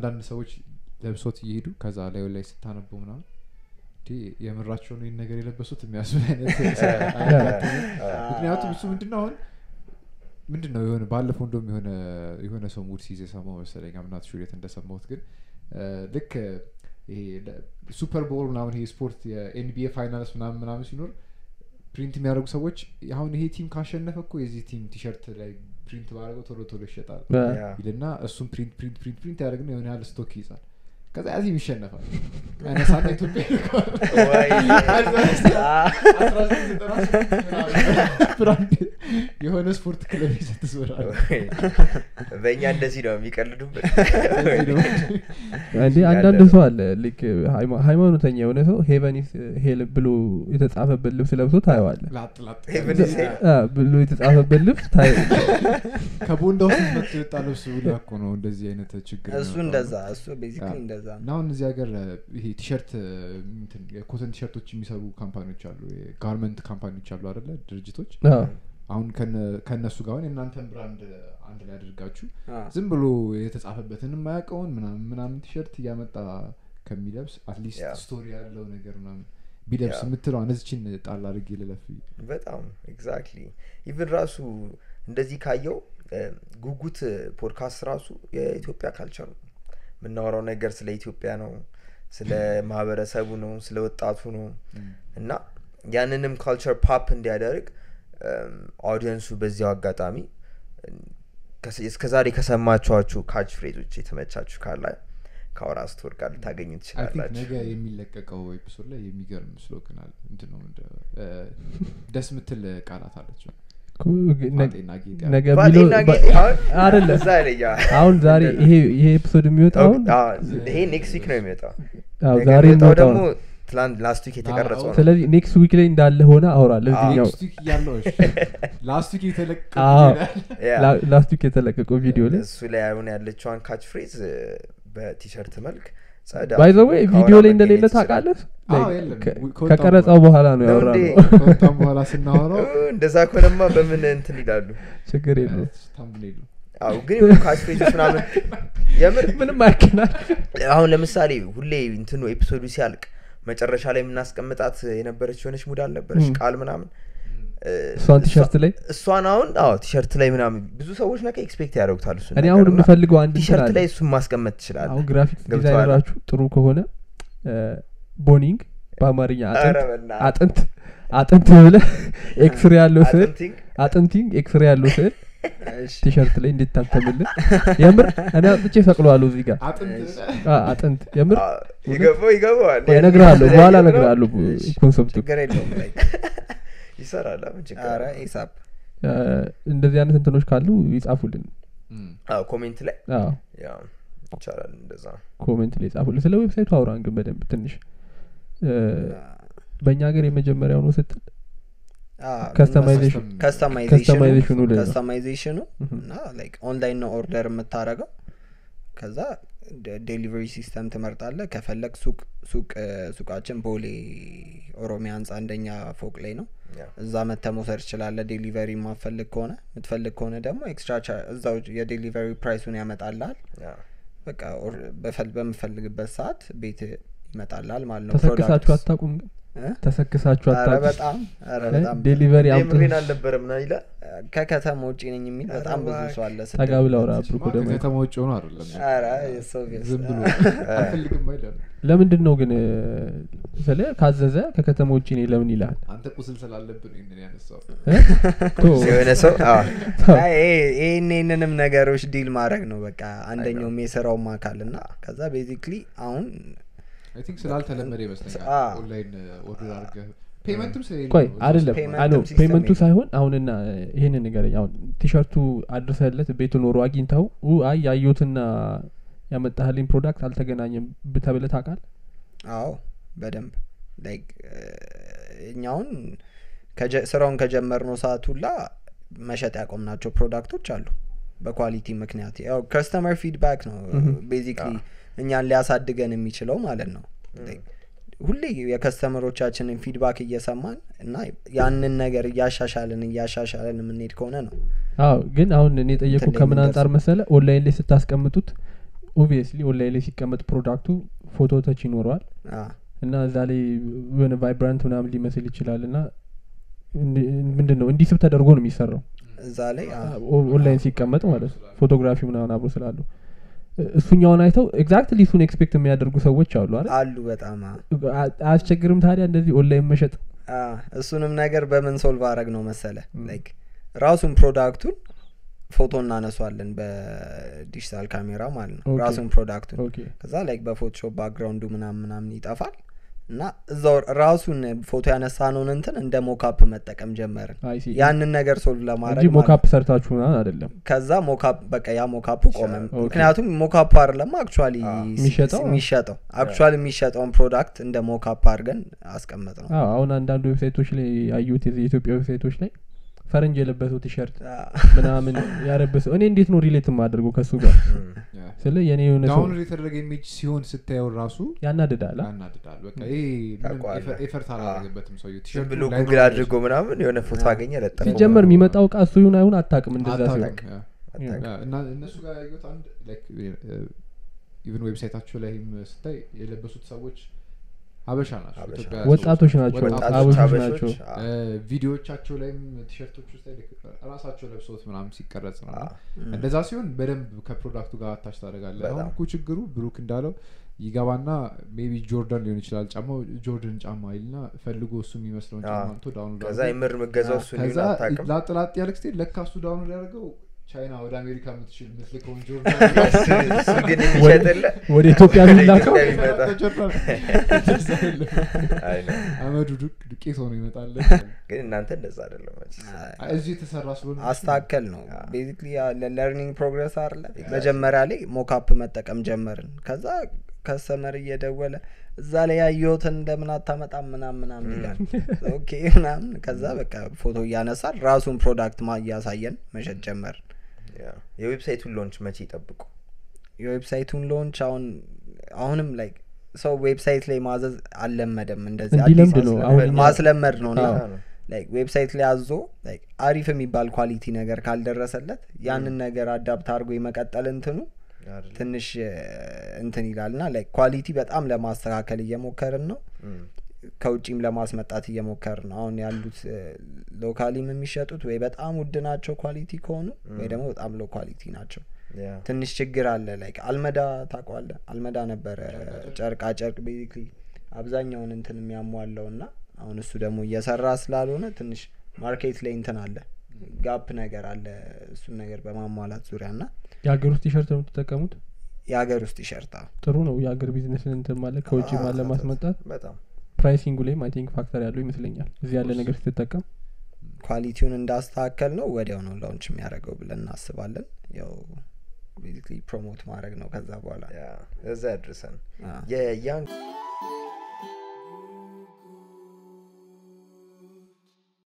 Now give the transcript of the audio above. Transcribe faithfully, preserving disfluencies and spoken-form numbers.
አንዳንድ ሰዎች ለብሶት ይሄዱ ከዛ ላይ ላይ ስታነበው ምናምን ዲ የምራቸው ነው ነገር የለበሱት የሚያስብል አይነት ምክንያቱም እሱ ምንድነው አሁን ምንድነው የሆነ ባለፈው እንደውም የሆነ የሆነ ሰው ሙድ ሲዜ ሰማው መሰለኝ አምናት ሹሪት እንደሰማሁት ግን ልክ ይሄ ሱፐር ቦል ምናምን ይሄ ስፖርት የኤንቢኤ ፋይናልስ ምናምን ምናምን ሲኖር ፕሪንት የሚያደርጉ ሰዎች አሁን ይሄ ቲም ካሸነፈ እኮ የዚህ ቲም ቲሸርት ላይ ፕሪንት ባደረገው ቶሎ ቶሎ ይሸጣል ይልና እሱም ፕሪንት ፕሪንት ፕሪንት ፕሪንት ያደርግና የሆነ ያለ ስቶክ ይይዛል ከዛ ያዚህ ይሸነፋል እኔ ሳንታ ኢትዮጵያ ወይ ብራንድ የሆነ ስፖርት ክለብ ይዘትስወራል በእኛ እንደዚህ ነው የሚቀልዱበት አንዴ አንዳንድ ሰው አለ ልክ ሃይማኖተኛ የሆነ ሰው ሄቨን ኢዝ ሄል ብሎ የተጻፈበት ልብስ ለብሶ ታየዋለ ላጥ ላጥ ሄቨን ኢዝ ሄል አ ብሎ የተጻፈበት ልብስ ታየ ከቦንዳው መጥቶ የወጣ ልብስ ብላኮ ነው እንደዚህ አይነት ችግር እሱ እንደዛ እሱ ቤዚክሊ እንደዛ ነው እዚህ ሀገር ይሄ ቲሸርት እንትን የኮተን ቲሸርቶች የሚሰሩ ካምፓኒዎች አሉ ጋርመንት ካምፓኒዎች አሉ አይደለ ድርጅቶች አሁን ከነሱ ጋር ሆነ እናንተን ብራንድ አንድ ላይ አድርጋችሁ ዝም ብሎ የተጻፈበትን የማያውቀውን ምናምን ምናምን ቲሸርት ያመጣ ከሚለብስ አትሊስት ስቶሪ ያለው ነገር ምናምን ቢለብስ ምትለው አንዚችን ጣል አድርጌ ለለፍ በጣም ኤግዛክትሊ ኢቭን ራሱ እንደዚህ ካየው ጉጉት ፖድካስት ራሱ የኢትዮጵያ ካልቸር ምናወራው ነገር ስለ ኢትዮጵያ ነው ስለ ማህበረሰቡ ነው ስለ ወጣቱ ነው እና ያንንም ካልቸር ፖፕ እንዲያደርግ ኦዲየንሱ በዚያው አጋጣሚ እስከዛሬ ከሰማችኋችሁ ካች ፍሬዞች የተመቻችሁ ካለ ካወራ ስቶር ጋር ታገኙ ትችላላችሁ ነገ የሚለቀቀው ኤፒሶድ ላይ የሚገርም ስሎክን አለ እንት ነው እንደ ደስ ምትል ቃላት አለች ነገ ቢሎ አይደለ አሁን ዛሬ ይሄ ይሄ ኤፒሶድ የሚወጣው ይሄ ኔክስት ዊክ ነው የሚወጣው አው ዛሬ ነው ደግሞ ፕላን ላስት ዊክ የተቀረጸው ነው ስለዚህ ኔክስት ዊክ ላይ እንዳለ ሆነ አውራለ እዚህኛው ኔክስት ዊክ ያለው ላስት ዊክ የተለቀቀው ላስት ዊክ የተለቀቀው ቪዲዮ ላይ እሱ ላይ አሁን ያለችው ካች ፍሬዝ በቲሸርት መልክ ባይ ዘ ዌይ ቪዲዮ ላይ እንደሌለ ታውቃለህ ከቀረጻው በኋላ ነው ያወራነው ከወጣም በኋላ ስናወራው እንደዛ ኮለማ በምን እንትን ይላሉ ችግር የለም ታምብሌሉ አው ግን ካች ፍሬዝ ምናምን የምር ምንም አይከናል አሁን ለምሳሌ ሁሌ እንትኑ ኤፒሶዱ ሲያልቅ መጨረሻ ላይ ምናስቀምጣት የነበረች ሆነች ሙድ አልነበረች ቃል ምናምን እሷን ቲሸርት ላይ እሷን አሁን አዎ ቲሸርት ላይ ምናምን ብዙ ሰዎች ነካ ኤክስፔክት ያደርጉታል እሱ እኔ አሁን የምፈልገው አንድ ቲሸርት ላይ እሱን ማስቀመጥ ይችላል አሁን ግራፊክስ ዲዛይነራችሁ ጥሩ ከሆነ ቦኒንግ በአማርኛ አጥንት አጥንት አጥንት ብለ ኤክስሬ ያለው ስዕል አጥንቲንግ ኤክስሬ ያለው ስዕል ቲሸርት ላይ እንድታተምልን የምር እኔ አጥቼ ሰቅሏለሁ እዚህ ጋር አጥንት አጥንት የምር ይገባው ይገባው እነግራለሁ በኋላ እነግራለሁ ኮንሰፕቱ ገሬለው ላይ ይሰራል አሁን ችግር አረ ሂሳብ እንደዚህ አይነት እንትኖች ካሉ ይጻፉልን አዎ ኮሜንት ላይ አዎ ያው ይቻላል እንደዛ ኮሜንት ላይ ጻፉልን ስለ ዌብሳይቱ አውራን ግን በደንብ ትንሽ በእኛ ሀገር የመጀመሪያው ነው ስትል ከስተማይዜሽን ከስተማይዜሽኑ ከስተማይዜሽኑ እና ላይክ ኦንላይን ነው ኦርደር የምታረጋው ከዛ ዴሊቨሪ ሲስተም ትመርጣለህ ከፈለክ ሱቅ ሱቅ ሱቃችን ቦሌ ኦሮሚያ አንጻ አንደኛ ፎቅ ላይ ነው እዛ መተህ መውሰድ ትችላለህ ዴሊቨሪ ማፈልግ ከሆነ ምትፈልግ ከሆነ ደግሞ ኤክስትራ እዛው የዴሊቨሪ ፕራይሱን ያመጣልሃል በቃ በፈል በመፈልግበት ሰዓት ቤት ይመጣልሃል ማለት ነው ተሰክሳችሁ አታቁም ተሰክሳችሁ አታቁም አረ በጣም አረ በጣም ዴሊቨሪ አምጥተን አልነበረም ና ይላል ከከተማ ውጪ ነኝ የሚል በጣም ብዙ ሰው አለ ታጋብላ ወራ ብሩክ ደግሞ ከከተማ ውጪ ሆኖ አይደለም አረ የሶቪየት ዝም ብሎ አልፈልግም አይደለም ለምንድን ነው ግን ስለ ካዘዘ ከከተማ ውጪ ነኝ ለምን ይላል አንተ ቁስል ስላለብን እንዴ ያነሳው የሆነ ሰው አይ እኔንንም ነገሮች ዲል ማድረግ ነው በቃ አንደኛው የሰራው ማካልና ከዛ ቤዚክሊ አሁን አይ ቲንክ ስላልተለመደ ይመስለኛል ኦንላይን ኦርደር አድርገህ ፔመንቱም ስለሌለ ቆይ አይደለም አሎ ፔመንቱ ሳይሆን አሁንና ይሄን ነገር ያው ቲሸርቱ አድርሰለት ቤቱ ኖሮ አግኝታው አይ ያዩትና ያመጣህልኝ ፕሮዳክት አልተገናኘም ብተብለ ታውቃል አዎ በደንብ ላይክ እኛውን ከስራውን ከጀመርነው ሰዓት ሁላ መሸጥ ያቆምናቸው ፕሮዳክቶች አሉ በኳሊቲ ምክንያት ያው ከስተመር ፊድባክ ነው ቤዚክሊ እኛን ሊያሳድገን የሚችለው ማለት ነው ሁሌ የከስተመሮቻችንን ፊድባክ እየሰማን እና ያንን ነገር ያሻሻልን ያሻሻልን ምን ሄድ ከሆነ ነው አዎ ግን አሁን እኔ ጠየቁ ከምን አንጣር መሰለ ኦንላይን ላይ ስታስቀምጡት ኦብቪየስሊ ኦንላይን ላይ ሲቀመጥ ፕሮዳክቱ ፎቶ ተች ይኖረዋል እና እዛ ላይ የሆነ ቫይብራንት ምናምን ሊመስል ይችላል እና ምንድነው እንዲስብ ተደርጎ ነው የሚሰራው እዛ ላይ ኦንላይን ሲቀመጥ ማለት ፎቶግራፊ ምናምን አብሮ ስላለው እሱኛውን አይተው ኤግዛክትሊ እሱን ኤክስፔክት የሚያደርጉ ሰዎች አሉ አይደል አሉ በጣም አያስቸግርም ታዲያ እንደዚህ ኦንላይን መሸጥ አ እሱንም ነገር በምን ሶልቭ አረግ ነው መሰለ ላይክ ራሱን ፕሮዳክቱን ፎቶ እናነሳለን በዲጂታል ካሜራ ማለት ነው ራሱን ፕሮዳክቱን ከዛ ላይክ በፎቶሾፕ ባክግራውንዱ ምናምን ምናምን ይጣፋል እና እዛው ራሱን ፎቶ ያነሳነውን እንትን እንደ ሞካፕ መጠቀም ጀመርን ያንን ነገር ሶልቭ ለማድረግ እንጂ ሞካፕ ሰርታችሁና አይደለም ከዛ ሞካፕ በቃ ያ ሞካፑ ቆመ ምክንያቱም ሞካፕ አይደለም አክቹአሊ የሚሸጠው አክቹአሊ የሚሸጠውን ፕሮዳክት እንደ ሞካፕ አድርገን አስቀመጥነው አዎ አሁን አንዳንድ ዌብሳይቶች ላይ አዩት የኢትዮጵያ ዌብሳይቶች ላይ ፈረንጅ የለበሰው ቲሸርት ምናምን ያረበሰው እኔ እንዴት ነው ሪሌት ማድረግ ከሱ ጋር ስለ የኔ የሆነ ሰው ዳውን የተደረገ ኢሜጅ ሲሆን ስታየው ራሱ ያናድዳል ያናድዳል በቃ ይሄ ኤፈርት አላደረገበትም ሰው ዩቲዩብ ብሎ ጉግል አድርጎ ምናምን የሆነ ፎቶ አገኘ ለጠፈው ሲጀመር የሚመጣው ቃ እሱ ይሁን አይሁን አጣቅም እንደዛ ሲሆን እና እነሱ ጋር ያዩት አንድ ላይክ ኢቭን ዌብሳይታቸው ላይም ስታይ የለበሱት ሰዎች አበሻ ናቸው ኢትዮጵያ ወጣቶች ናቸው አበሾች ናቸው ቪዲዮዎቻቸው ላይም ቲሸርቶች ውስጥ ራሳቸው ለብሰውት ምናምን ሲቀረጽ ነው እንደዛ ሲሆን በደንብ ከፕሮዳክቱ ጋር አታች ታደርጋለህ አሁን እኮ ችግሩ ብሩክ እንዳለው ይገባና ሜቢ ጆርዳን ሊሆን ይችላል ጫማው ጆርዳን ጫማ አይልና ፈልጎ እሱ የሚመስለውን ጫማ አንተ ዳውንሎድ ከዛ ይምር መገዛው እሱ ነው አታውቅም ላጥላጥ ያለክስቴ ለካሱ ዳውንሎድ ያደርገው ቻይና ወደ አሜሪካ ምትችል ምትልከውን ጆርዳን ግን የሚሸጥለ ወደ ኢትዮጵያ የሚላከው አመዱ ዱቄት ሆኖ ይመጣል ግን እናንተ እንደዛ አይደለም እዚህ የተሰራ ስለሆነ አስተካከል ነው ቤዚክሊ ለለርኒንግ ፕሮግረስ አይደለ መጀመሪያ ላይ ሞካፕ መጠቀም ጀመርን ከዛ ከስተመር እየደወለ እዛ ላይ ያየሁትን እንደምን አታመጣም ምናምን ምናምን ይላል ኦኬ ምናምን ከዛ በቃ ፎቶ ያነሳል ራሱን ፕሮዳክት ማያሳየን መሸጥ ጀመር ያ የዌብሳይቱን ሎንች መቼ ይጠብቁ የዌብሳይቱን ሎንች አሁን አሁንም ላይክ ሰው ዌብሳይት ላይ ማዘዝ አለመደም እንደዚህ አዲስ ማስለመድ ነው ነው ላይክ ዌብሳይት ላይ አዞ ላይክ አሪፍ የሚባል ኳሊቲ ነገር ካልደረሰለት ያንን ነገር አዳፕት አድርጎ ይመቀጠል እንትኑ ትንሽ እንትን ይላልና ላይክ ኳሊቲ በጣም ለማስተካከል እየሞከርን ነው ከውጪም ለማስመጣት እየሞከርን ነው አሁን ያሉት ሎካሊም የሚሸጡት ወይ በጣም ውድ ናቸው ኳሊቲ ከሆኑ ወይ ደግሞ በጣም ሎ ኳሊቲ ናቸው ትንሽ ችግር አለ ላይክ አልመዳ ታቋለ አልመዳ ነበር ጨርቃ ጨርቅ ቤዚክሊ አብዛኛውን እንትን የሚያሟላውና አሁን እሱ ደግሞ እየሰራ ስላልሆነ ትንሽ ማርኬት ላይ እንትን አለ ጋፕ ነገር አለ እሱ ነገር በማሟላት ዙሪያና ያገር ውስጥ ቲሸርት ነው ተጠቀሙት ያገር ውስጥ ቲሸርት ጥሩ ነው ያገር ቢዝነስ እንትን ማለት ከውጪ ማለት ማስመጣት በጣም ፕራይሲንግ ላይ አይ ቲንክ ፋክተር ያለው ይመስለኛል እዚህ ያለ ነገር ስትጠቀም ኳሊቲውን እንዳስተካከል ነው ወዲያው ነው ላውንች የሚያደርገው ብለን እናስባለን ያው ቤዚክሊ ፕሮሞት ማድረግ ነው ከዛ በኋላ ያ እዛ ያድርሰን የያንግ